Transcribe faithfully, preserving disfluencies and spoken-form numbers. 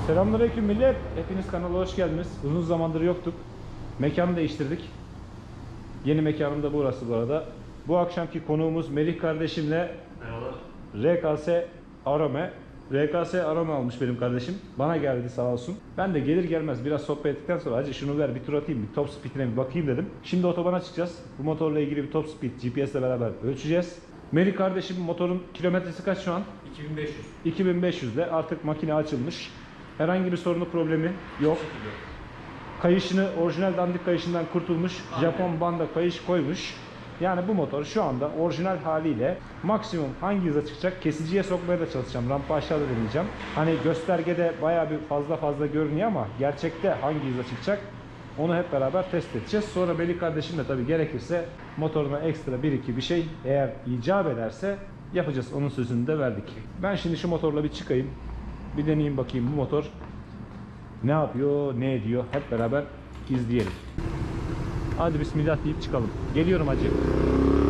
Selamünaleyküm millet. Hepiniz kanala hoş geldiniz. Uzun zamandır yoktuk. Mekanı değiştirdik. Yeni mekanım da burası bu arada. Bu akşamki konuğumuz Melih kardeşimle Merhabalar. R K S Arome. R K S Arome almış benim kardeşim. Bana geldi sağ olsun. Ben de gelir gelmez biraz sohbet ettikten sonra hacı şunu ver bir tur atayım, bir top speedine bir bakayım dedim. Şimdi otobana çıkacağız. Bu motorla ilgili bir top speed G P S ile beraber ölçeceğiz. Melih kardeşim motorun kilometresi kaç şu an? iki bin beş yüz. iki bin beş yüzde artık makine açılmış. Herhangi bir sorunu problemi yok. Kayışını orijinal dandik kayışından kurtulmuş. Aynen. Japon banda kayış koymuş. Yani bu motor şu anda orijinal haliyle maksimum hangi hıza çıkacak? Kesiciye sokmaya da çalışacağım. Rampa aşağıda deneyeceğim. Hani göstergede bayağı bir fazla fazla görünüyor ama gerçekte hangi hıza çıkacak? Onu hep beraber test edeceğiz. Sonra Melih kardeşim de tabii gerekirse motoruna ekstra bir iki bir şey eğer icap ederse yapacağız. Onun sözünü de verdik. Ben şimdi şu motorla bir çıkayım. Bir deneyeyim bakayım bu motor ne yapıyor, ne ediyor. Hep beraber izleyelim. Hadi bismillah deyip çıkalım. Geliyorum hacı.